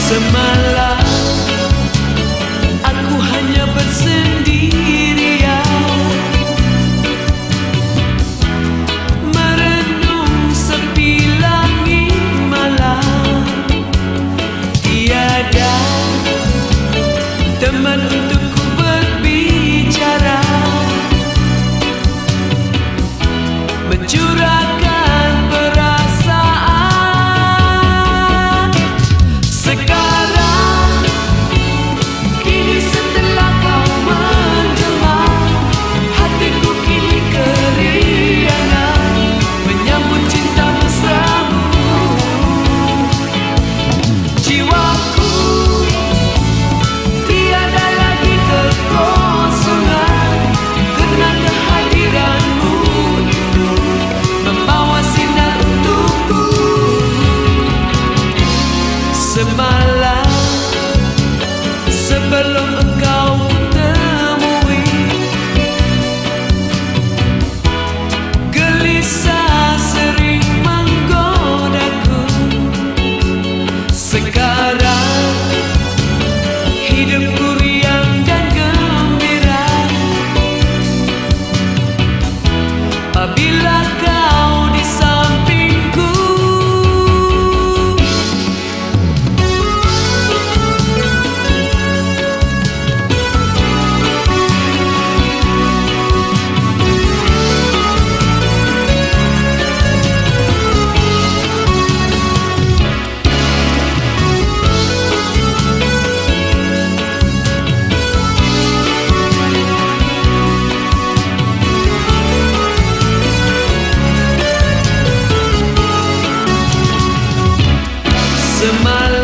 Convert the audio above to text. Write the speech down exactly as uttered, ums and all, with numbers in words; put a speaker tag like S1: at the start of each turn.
S1: Semalam aku hanya bersendirian, merenung sepi langit malam. Tiada teman untukku berbicara, mencurahkan perasaan. Sekarang kini setelah kau menjelma, hatiku kini keriangan menyambut cinta mesramu. Jiwaku tiada lagi kekosongan, karena kehadiranmu itu membawa sinar untukku. Semalam sebelum engkau temui, gelisah sering menggodaku. Sekarang hidupku riang dan gembira apabila kau di sampingku. Semalam